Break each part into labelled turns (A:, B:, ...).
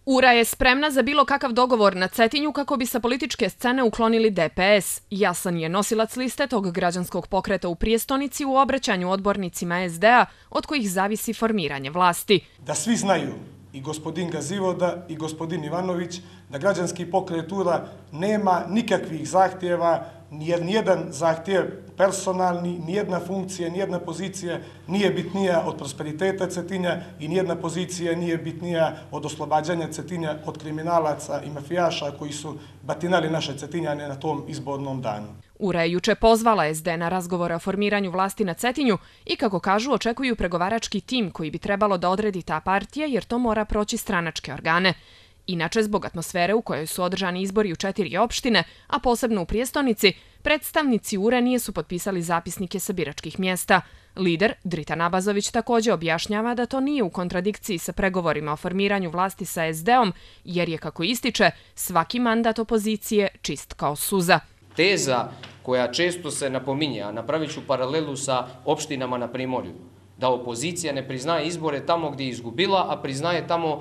A: URA je spremna za bilo kakav dogovor na Cetinju kako bi sa političke scene uklonili DPS. Jasan je nosilac liste tog građanskog pokreta u prijestonici u obraćanju odbornicima SD-a od kojih zavisi formiranje vlasti.
B: Da svi znaju, i gospodin Gazivoda i gospodin Ivanović, da građanski pokret URA nema nikakvih zahtjeva, nijedan zahtjev personalni, nijedna funkcija, nijedna pozicija nije bitnija od prosperiteta Cetinja i nijedna pozicija nije bitnija od oslobađanja Cetinja od kriminalaca i mafijaša koji su batinali naše Cetinjane na tom izbornom danu.
A: URA je juče pozvala SD na razgovore o formiranju vlasti na Cetinju i, kako kažu, očekuju pregovarački tim koji bi trebalo da odredi ta partija jer to mora proći stranačke organe. Inače, zbog atmosfere u kojoj su održani izbori u 4 opštine, a posebno u prijestonici, predstavnici URA nisu potpisali zapisnike sa biračkih mjesta. Lider Dritan Abazović također objašnjava da to nije u kontradikciji sa pregovorima o formiranju vlasti sa SD-om, jer je, kako ističe, svaki mandat opozicije čist kao suza.
C: Teza koja često se napominje, a napravit ću paralelu sa opštinama na Primorju, da opozicija ne priznaje izbore tamo gdje je izgubila, a priznaje tamo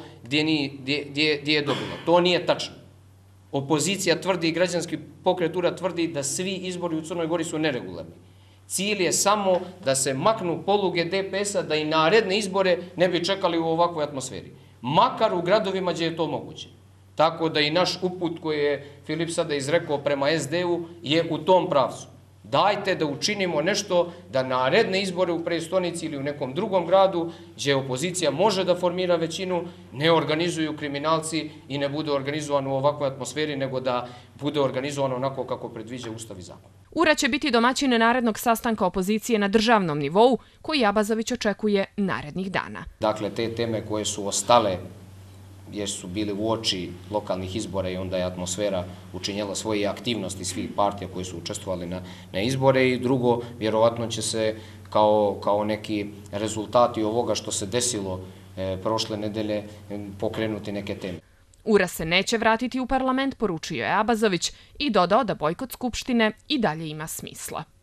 C: gdje je dobila. To nije tačno. Opozicija tvrdi i građanski pokret URA tvrdi da svi izbori u Crnoj Gori su neregularni. Cilj je samo da se maknu poluge DPS-a, da i naredne izbore ne bi čekali u ovakvoj atmosferi. Makar u gradovima gdje je to moguće. Tako da i naš uput koji je Filip sada izrekao prema SD-u je u tom pravcu. Dajte da učinimo nešto da naredne izbore u prijestonici ili u nekom drugom gradu gdje opozicija može da formira većinu, ne organizuju kriminalci i ne bude organizovano u ovakvoj atmosferi, nego da bude organizovano onako kako predviđa Ustav i zakon.
A: URA će biti domaćin narednog sastanka opozicije na državnom nivou, koji Abazović očekuje narednih dana.
C: Dakle, te teme koje su ostale jer su bili u oči lokalnih izbora i onda je atmosfera učinjela svoje aktivnosti svih partija koji su učestvovali na izbore i drugo, vjerovatno će se kao neki rezultati ovoga što se desilo prošle nedelje pokrenuti neke teme.
A: URA se neće vratiti u parlament, poručio je Abazović i dodao da bojkot Skupštine i dalje ima smisla.